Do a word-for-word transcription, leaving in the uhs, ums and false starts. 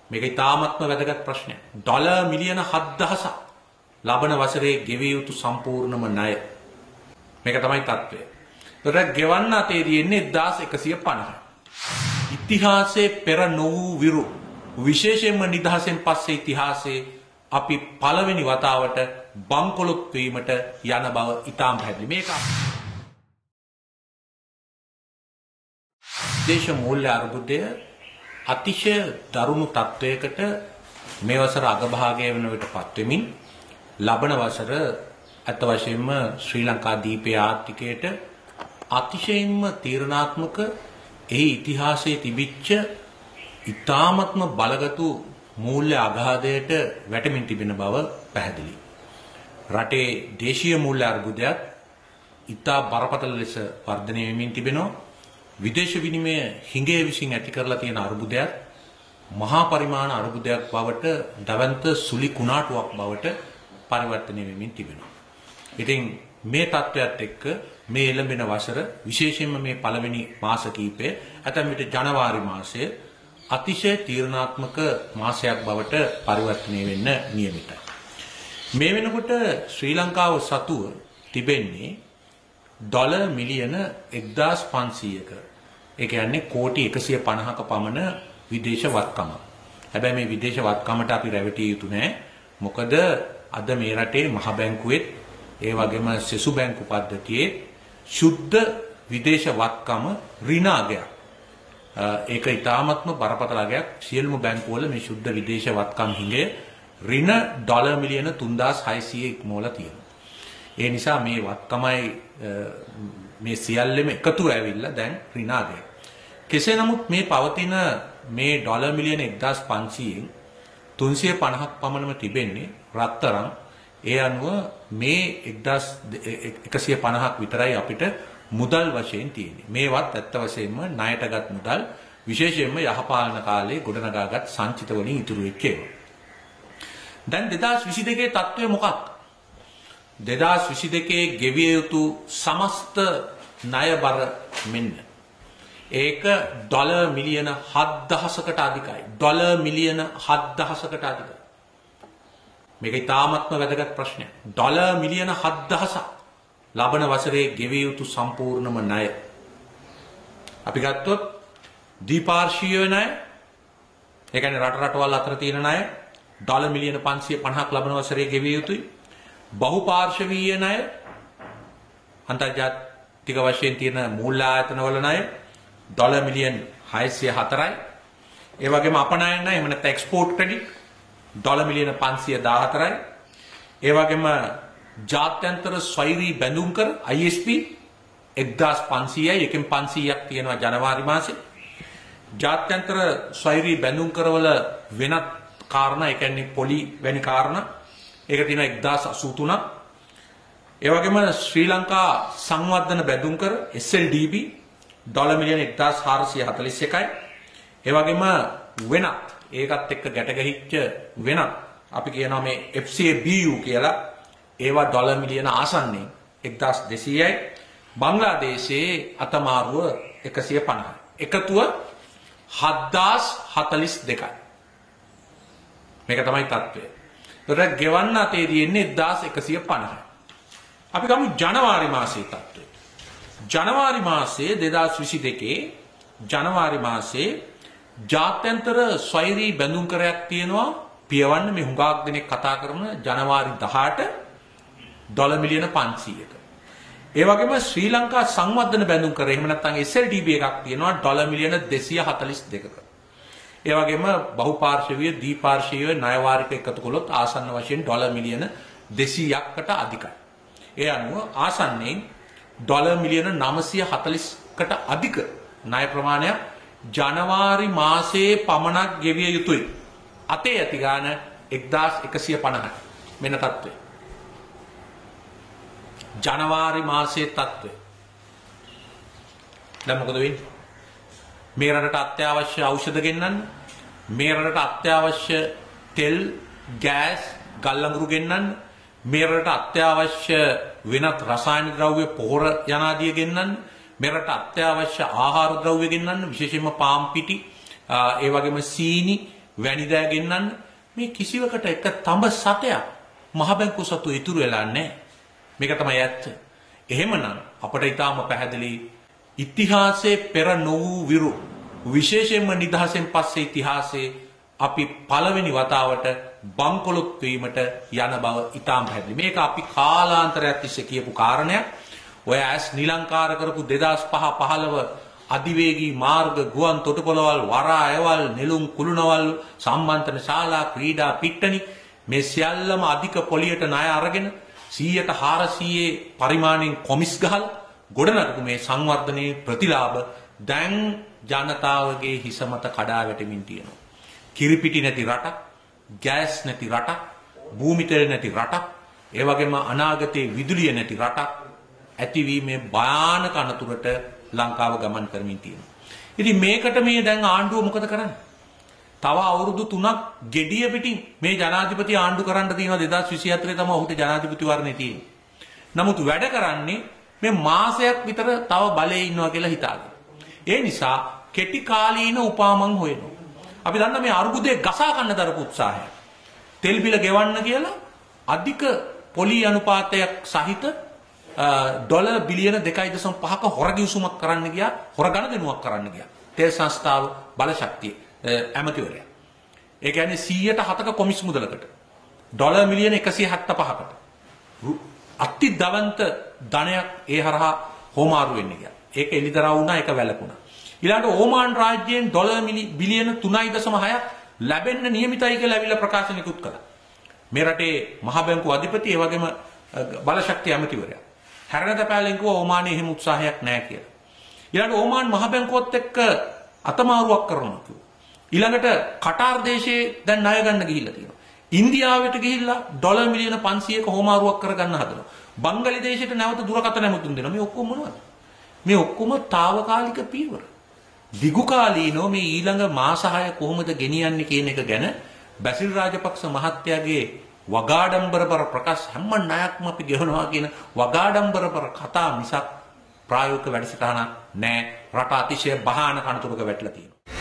මේක ඉතාමත්ම වැදගත් ප්‍රශ්නයක්. ඩොලර් මිලියන හත් දහසක් ලබන වසරේ ගෙවිය යුතු සම්පූර්ණම ණය. මේක තමයි තත්ත්වය. ඒතර ගෙවන්න අතේ තියෙන්නේ එක්දාස් එකසිය පනහයි. ඉතිහාසයේ පෙර නොවූ විරු විශේෂයෙන්ම නිදහසෙන් පස්සේ ඉතිහාසයේ අපි පළවෙනි වතාවට බංකොලොත් වීමට යන බව ඉතාම පැහැදිලි. මේක දේශ මූල්‍ය අර්බුදය අතිශය දරුණු තත්වයකට මේ වසර අගභාගය වන විට පත්වෙමින් ලබන වසර අත වශයෙන්ම ශ්‍රී ලංකා දීපයේ ආර්ථිකයට අතිශයින්ම තීරණාත්මක එහි ඉතිහාසයේ තිබිච්ච ඉතාමත්ම බලගතු මූල්‍ය අගාධයට වැටෙමින් තිබෙන බව පැහැදිලි. රටේ දේශීය මූල්‍ය අර්බුදයක් ඉතා බරපතල ලෙස වර්ධනය වෙමින් තිබෙනවා. විදේශ විනිමය හිඟේ විසින් ඇති කරලා තියෙන අර්බුදයක් මහා පරිමාණ අර්බුදයක් බවට දවන්ත සුලි කුණාටුවක් බවට පරිවර්තනය වෙමින් තිබෙනවා. ඉතින් මේ තත්ත්වයට එක්ක මේ එළඹෙන වසර විශේෂයෙන්ම මේ පළවෙනි මාස කිහිපය ඇතැම් විට ජනවාරි මාසය අතිශය තීරණාත්මක මාසයක් බවට පරිවර්තනය වෙන්න නියමිතයි. මේ වෙනකොට ශ්‍රී ලංකාව සතුව තිබෙන්නේ ඩොලර් මිලියන එක්දාස් පන්සීයක. ඒ කියන්නේ කෝටි එකසිය පනහක පමණ විදේශ වත්කම. හැබැයි මේ විදේශ වත්කමට අපි රැවටිය යුතු නැහැ. මොකද අද මේ රටේ මහ බැංකුවෙත් ඒ වගේම සෙසු බැංකු පද්ධතියේ ශුද්ධ විදේශ වත්කම ඍණ අගයක්. ඒක ඉතාමත්ම බරපතල අගයක්. සියලුම බැංකුවල මේ ශුද්ධ විදේශ වත්කම් හිඟය ඍණ ඩොලර් මිලියන තුන්දාස් හයසීය ඉක්මවලා තියෙනවා. ඒ නිසා මේ වත්කමයි මේ සියල්ලම එකතු ඇවිල්ලා දැන් ඍණ අගය. කෙසේ නමුත් මේ පවතින මේ ඩොලර් මිලියන එක්දාස් පන්සීයෙන් තුන්සිය පනහක් පමණම තිබෙන්නේ රත්තරන්. ඒ අනුව මේ එක්දාස් එකසිය පනහක් විතරයි අපිට මුදල් වශයෙන් තියෙන්නේ. මේවත් ඇත්ත වශයෙන්ම ණයටගත් මුදල් විශේෂයෙන්ම යහපාලන කාලේ ගොඩනගාගත් සංචිත වලින් ඉතුරු වෙච්ච ඒවා. දැන් දෙදාස් විසි දෙකේ තත්ත්වය මොකක්ද? දෙදාස් විසි දෙකේ ගෙවිය යුතු සමස්ත ණය බර මෙන්න. ඒක ඩොලර් මිලියන හත් දහසකට අධිකයි. ඩොලර් මිලියන හත් දහසකට අධිකයි. මේක ඉතාමත්ම වැදගත් ප්‍රශ්නයක්. ඩොලර් මිලියන හත් දහසක් ලබන වසරේ ගෙවිය යුතු සම්පූර්ණම ණය. අපි ගත්තොත් දීපාර්ශ්වීය ණය, ඒ කියන්නේ රට රටවල් අතර තියෙන ණය ඩොලර් මිලියන පන්සිය පනහක් ලබන වසරේ ගෙවිය යුතුයි. බහුපාර්ශවීය ණය අන්තර්ජාතික වශයෙන් තියෙන මූල්‍ය ආයතන වල ණය ඩොලර් මිලියන හයසිය හතරයි. ඒ වගේම අපනයන ණය එහෙම නැත්නම් එක්ස්පෝර්ට් ක්‍රෙඩිට් ඩොලර් මිලියන පන්සිය දාහතරයි. ඒ වගේම ජාත්‍යන්තර ස්වෛරී බැඳුම් කර I S P එක්දාස් පන්සීයයි එකෙන් පන්සීයක් තියෙනවා ජනවාරි මාසේ. ජාත්‍යන්තර ස්වෛරී බැඳුම් කරවල වෙනත් කාරණා ඒ කියන්නේ පොලි වැනි කාරණා ඒක තියෙනවා එක්දාස් අසූ තුනක්. ඒ වගේම ශ්‍රී ලංකා සංවර්ධන බැඳුම් කර S L D B dollar මිලියන එක්දාස් හාරසිය හතළිස් එකයි. ඒ වගේම වෙනත් ඒකත් එක්ක ගැට ගැහිච්ච වෙනත් අපි කියනවා මේ F C A B U කියලා ඒවා ඩොලර් මිලියන ආසන්නයෙන් එක්දාස් දෙසීයයි. බංග්ලාදේශයේ අතමාරුව එකසිය පනහයි. එකතුව හත්දාස් හතළිස් දෙකයි. මේක තමයි තත්ත්වය. ඒතර ගෙවන්න අතේ තියෙන්නේ එක්දාස් එකසිය පනහයි. අපි ගමු ජනවාරි මාසයේ තත්ත්වය. ජනවාරි මාසයේ දෙදාස් විසි දෙකේ ජනවාරි මාසයේ ජාත්‍යන්තර ස්වෛරී බැඳුම් කරයක් තියෙනවා පියවන්න මේ හුඟක් දෙනෙක් කතා කරන ජනවාරි දහඅට ඩොලර් මිලියන පන්සීයක. ඒ වගේම ශ්‍රී ලංකා සංවර්ධන බැඳුම් කර එහෙම නැත්නම් S L D B එකක් තියෙනවා ඩොලර් මිලියන දෙසිය හතළිස් දෙකක. ඒ වගේම බහුපාර්ශවීය දීපාර්ශවීය ණය වාරික එකතු කළොත් ආසන්න වශයෙන් ඩොලර් මිලියන දෙසීයකට අධිකයි. ඒ අනුව ආසන්නයෙන් ඩොලර් මිලියන නවසිය හතළිස්කට අධික ණය ප්‍රමාණයක් ජනවාරි මාසයේ පමණක් ගෙවිය යුතුයි. අතේ ඇති ගාන එක්දාස් එකසිය පනහයි. මෙන්න තත්ත්වය. ජනවාරි මාසයේ තත්ත්වය. දැන් මොකද වෙන්නේ? මේ රටට අත්‍යවශ්‍ය ඖෂධ ගෙන්නන්න, මේ රටට අත්‍යවශ්‍ය තෙල්, ගෑස්, ගල් අඟුරු ගෙන්නන්න, මේ රටට අත්‍යවශ්‍ය වෙනත් රසායනික ද්‍රව්‍ය පොහොර යනාදිය ගෙන්නන්න, මේ රටට අත්‍යවශ්‍ය ආහාර ද්‍රව්‍ය ගෙන්නන්න, විශේෂයෙන්ම පාම් පිටි, ඒ වගේම සීනි වැනිදෑ ගෙන්නන්න මේ කිසිවකට එක තඹ සතයක් මහ බැංකුව සතු ඉතුරු වෙලා නැහැ. මේක තමයි ඇත්ත. එහෙමනම් අපිට ඊටාම පැහැදිලි ඉතිහාසයේ පෙර නොවූ විරු විශේෂයෙන්ම නිදහසෙන් පස්සේ ඉතිහාසයේ අපි පළවෙනි වතාවට බංකොලොත් වීමට යන බව ඊටාම පැහැදිලි. මේක අපි කාලාන්තරයක් තිස්සේ කියපු කාරණයක්. ඔය ඇස් නිලංකාර කරපු දෙදාස් පහ පහළව අධිවේගී මාර්ග ගුවන් තොටුපළවල් වරා ඇවල් නෙළුම් කුළුණවල් සම්මන්ත්‍රණ ශාලා ක්‍රීඩා පිට්ටනි මේ සියල්ලම අධික පොලියට ණය අරගෙන සීයට හාරසීයේ පරිමාණයෙන් කොමිස් ගහලා ගොඩනගපු මේ සංවර්ධනයේ ප්‍රතිලාභ දැන් ජනතාවගේ හිස මත කඩා වැටෙමින් තියෙනවා. කිරිපිටි නැති රටක්, ගෑස් නැති රටක්, භූමි තෙල් නැති රටක්, ඒ වගේම අනාගතයේ විදුලිය නැති රටක් ඇතිවීමේ භයානක අනතුරට ලංකාව ගමන් කරමින් තියෙනවා. ඉතින් මේකට මේ දැන් ආණ්ඩුව මොකද කරන්නේ? තව අවුරුදු තුනක් gediya පිටින් මේ ජනාධිපති ආණ්ඩු කරන්න තියෙනවා. දෙදාස් විසි හතරේ තමයි ඔහුට ජනාධිපතිවරණේ තියෙන්නේ. නමුත් වැඩ කරන්නේ මේ මාසයක් විතර තව බලයේ ඉන්නවා කියලා හිතාගෙන. ඒ නිසා කෙටි කාලීන උපාමං හොයනවා. අපි දන්නා මේ අර්බුදයේ ගසා ගන්න දරපු උත්සාහය. තෙල් බිල ගෙවන්න කියලා අධික පොලි අනුපාතයක් සහිත ඩොලර් බිලියන දෙකයි දශම පහක හොරගිවිසුමක් කරන්න ගියා, හොර ගණදෙනුවක් කරන්න ගියා. තෙල් සංස්ථාව බලශක්තිය ඇමතිවරයා. ඒ කියන්නේ සීයට හතක කොමිස් මුදලකට ඩොලර් මිලියන එකසිය හැත්තෑ පහකට අති දවන්ත ධනයක් ඒ හරහා හොමාරු වෙන්න ගියා. ඒක එලිදරව් වුණා, ඒක වැළකුණා. ඊළඟට ඕමාන් රාජ්‍යයෙන් ඩොලර් බිලියන තුනයි දශම හයක් ලැබෙන්න නියමිතයි කියලා ඇවිල්ලා ප්‍රකාශනයකුත් කළා. මේ රටේ මහ බැංකුව අධිපති ඒ වගේම බලශක්තිය ඇමතිවරයා හැරෙන තැපෑලෙන් කිව්වා ඕමානයේ එහෙම උත්සාහයක් නැහැ කියලා. ඊළඟට ඕමාන් මහ බැංකුවත් එක්ක අතමාරුවක් කරනවා කිව්වා. ඊළඟට කටාර් දේශයේ දැන් ණය ගන්න ගිහිල්ලා තියෙනවා. ඉන්දියාවට ගිහිල්ලා ඩොලර් මිලියන පන්සීයක හොමාරුවක් කරගන්න හදනවා. බංගලි දේශයට නැවත දුරකථන ඇමතුම් දෙනවා. මේ ඔක්කොම මොනවද? මේ ඔක්කොම తాවකාලික පීවර. දිගු කාලීනව මේ ඊළඟ මාස හය කොහොමද ගෙනියන්නේ කියන එක ගැන බැසිල් රාජපක්ෂ මහත්තයාගේ වගාඩම්බරපර ප්‍රකාශ හැම ණයක්ම අපි ගෙවනවා කියන වගාඩම්බරපර කතා මිසක් ප්‍රායෝගික වැඩසටහනක් නැහැ. රට අතිශය බහාන කනතුරක වැටලා තියෙනවා.